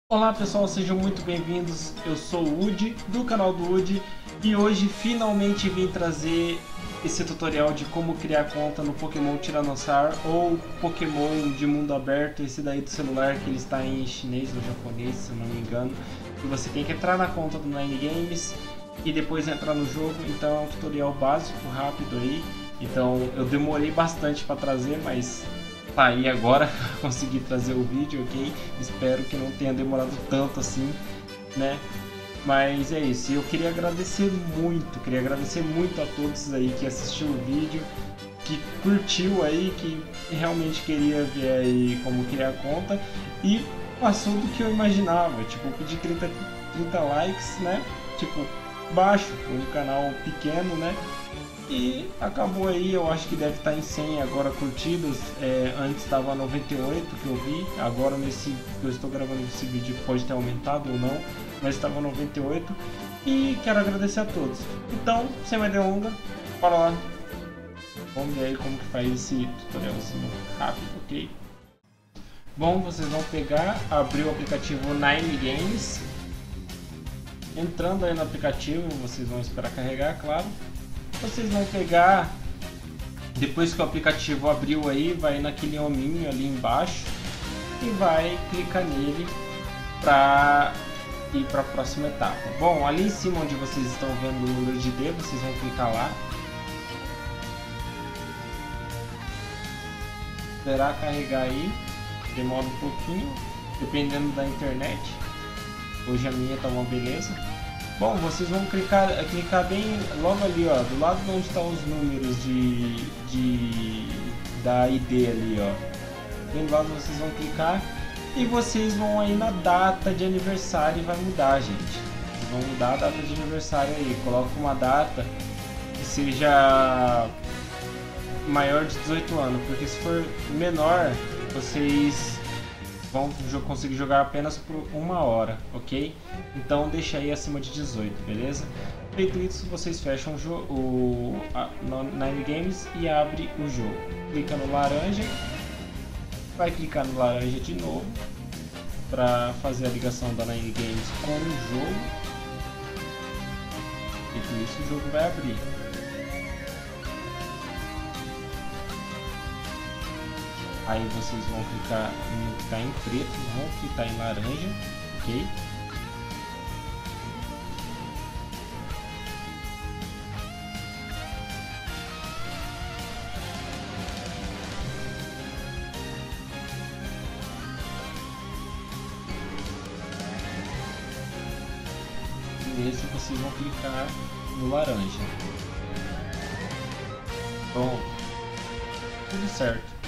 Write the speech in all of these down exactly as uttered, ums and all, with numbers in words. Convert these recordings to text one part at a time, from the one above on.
Olá pessoal, sejam muito bem-vindos. Eu sou o Udi, do canal do Udi, e hoje finalmente vim trazer esse tutorial de como criar conta no Pokémon Tiranossauro ou Pokémon de mundo aberto, esse daí do celular, que ele está em chinês ou japonês, se eu não me engano. E você tem que entrar na conta do Nine Games e depois entrar no jogo. Então é um tutorial básico, rápido aí. Então eu demorei bastante para trazer, mas tá aí agora, consegui trazer o vídeo, ok? Espero que não tenha demorado tanto assim, né? Mas é isso, eu queria agradecer muito, queria agradecer muito a todos aí que assistiu o vídeo, que curtiu aí, que realmente queria ver aí como criar conta e passou do que eu imaginava. Tipo, eu pedi trinta, trinta likes, né? Tipo, baixo, um canal pequeno, né? E acabou aí, eu acho que deve estar em cem agora curtidas. É, antes estava noventa e oito que eu vi, agora nesse que eu estou gravando esse vídeo pode ter aumentado ou não, mas estava noventa e oito. E quero agradecer a todos. Então, sem mais delongas, bora lá. Vamos ver aí como que faz esse tutorialzinho rápido, ok? Bom, vocês vão pegar, abrir o aplicativo Nine Games. Entrando aí no aplicativo, vocês vão esperar carregar, claro. Vocês vão pegar, depois que o aplicativo abriu aí, vai naquele hominho ali embaixo e vai clicar nele para ir para a próxima etapa. Bom, ali em cima onde vocês estão vendo o número de D, vocês vão clicar lá. Esperar carregar aí, demora um pouquinho, dependendo da internet. Hoje a minha tá uma beleza. Bom, vocês vão clicar, clicar bem logo ali, ó, do lado de onde estão os números de, de da I D ali, ó. Bem do lado vocês vão clicar e vocês vão aí na data de aniversário e vai mudar, gente. Vocês vão mudar a data de aniversário aí. Coloca uma data que seja maior de dezoito anos, porque se for menor, vocês vão conseguir jogar apenas por uma hora, ok? Então deixa aí acima de dezoito, beleza? Feito isso, vocês fecham o, o a, no Nine Games e abre o jogo. Clica no laranja, vai clicar no laranja de novo para fazer a ligação da Nine Games com o jogo. Feito isso, o jogo vai abrir. Aí vocês vão clicar em, clicar em preto, vão clicar em laranja, ok? E nesse vocês vão clicar no laranja. Bom, tudo certo.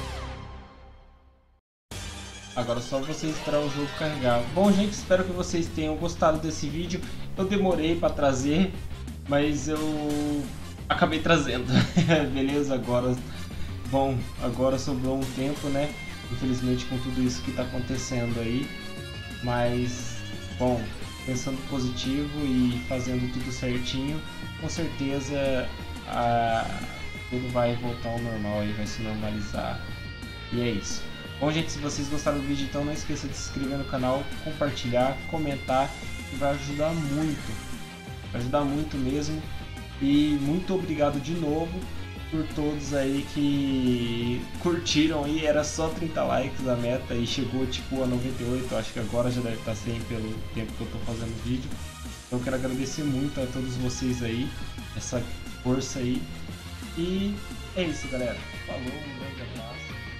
Agora é só vocês esperar o jogo carregar. Bom, gente, espero que vocês tenham gostado desse vídeo. Eu demorei para trazer, mas eu acabei trazendo. Beleza, agora... Bom, agora sobrou um tempo, né? Infelizmente com tudo isso que está acontecendo aí. Mas, bom, pensando positivo e fazendo tudo certinho, com certeza a... tudo vai voltar ao normal e vai se normalizar. E é isso. Bom, gente, se vocês gostaram do vídeo, então não esqueça de se inscrever no canal, compartilhar, comentar, que vai ajudar muito, vai ajudar muito mesmo. E muito obrigado de novo por todos aí que curtiram aí. Era só trinta likes a meta e chegou tipo a noventa e oito, acho que agora já deve estar cem pelo tempo que eu estou fazendo o vídeo. Então eu quero agradecer muito a todos vocês aí, essa força aí. E é isso, galera. Falou, um grande abraço.